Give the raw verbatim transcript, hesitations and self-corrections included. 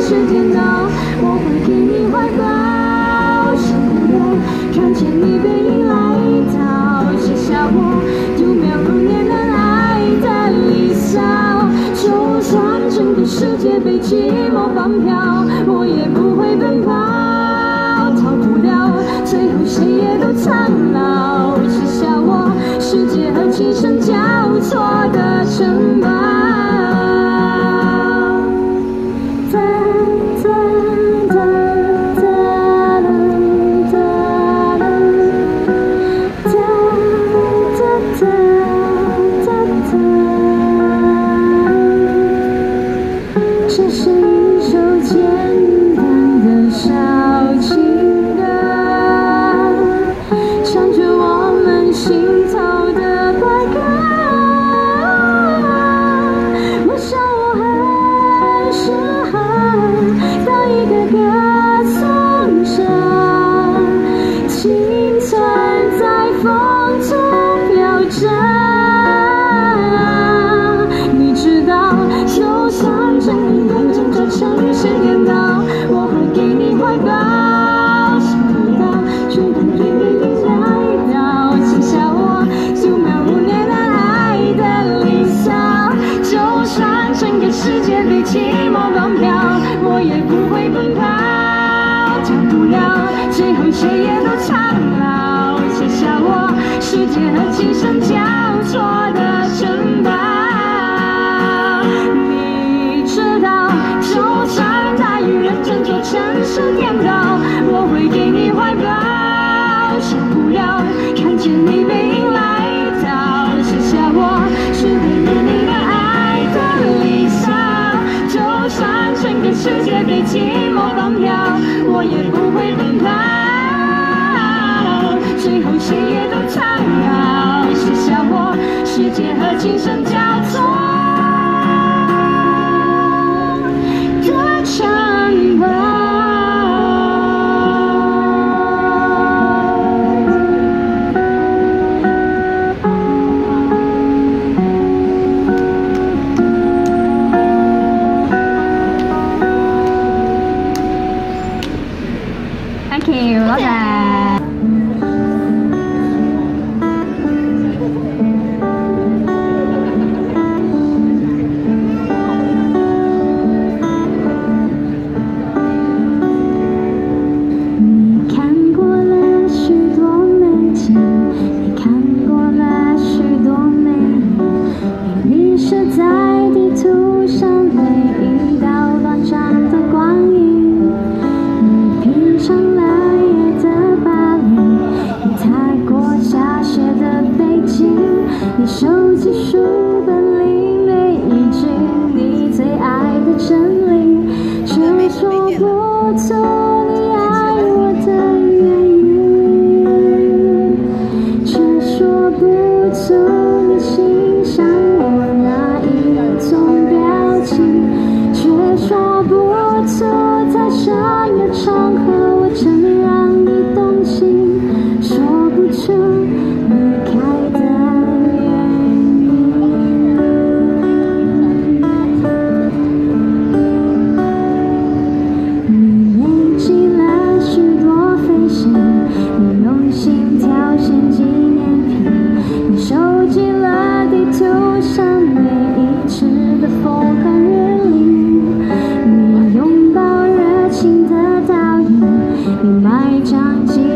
是天堂，我会给你怀抱。想不到看见你背影来到，写下我度秒如年难挨的离骚。就算整个世界被寂寞绑票，我也不会奔跑，逃不了，最后谁也都苍老。写下我世界和今生交错的城堡。这是一首简单的小情歌，唱着我们心头的怪歌。我想我很适合当一个歌颂者，青春在风中飘着。你知道，就算整个整个城市颠倒，我会给你怀抱。想不到，却等对对对来到，写下我度秒如年难挨的离骚。就算整个世界被寂寞绑票，我也不会奔跑，逃不了，最后谁也都苍老。写下我世界和今生交错的城堡。就算大雨认真做城市颠倒，我会给你怀抱。受不了看见你背影来到，写下我是对于你的爱的离骚。就算整个世界被寂寞绑票，我也不会奔跑，最后谁也都苍老。写下我世界和今生交错城堡。Thank you， 多謝。你收集书本里每一句你最爱的真理，却说不出你爱我的原因，却说不出你欣赏我哪一种表情，却说不出在什么场合我真让你动心，说不出离开的你埋葬记